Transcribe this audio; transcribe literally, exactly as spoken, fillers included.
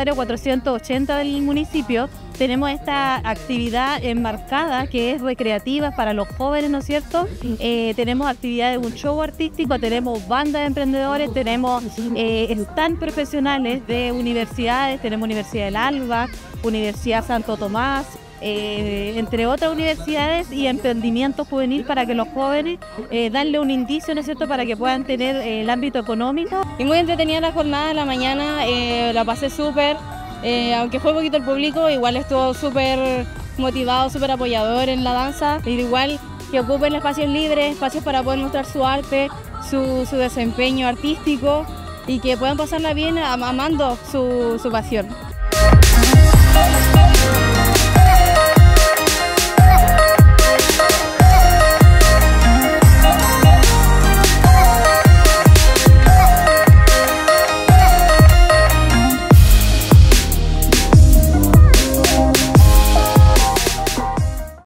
aniversario cuatrocientos ochenta del municipio, tenemos esta actividad enmarcada que es recreativa para los jóvenes, ¿no es cierto? Eh, tenemos actividades, un show artístico, tenemos bandas de emprendedores, tenemos eh, stand profesionales de universidades, tenemos Universidad del Alba, Universidad Santo Tomás, Eh, entre otras universidades y emprendimiento juvenil para que los jóvenes eh, darle un indicio, ¿no es cierto?, para que puedan tener eh, el ámbito económico. Y muy entretenida la jornada de la mañana, eh, la pasé súper, eh, aunque fue poquito el público, igual estuvo súper motivado, súper apoyador en la danza, y igual que ocupen espacios libres, espacios para poder mostrar su arte, su, su desempeño artístico y que puedan pasarla bien amando su, su pasión.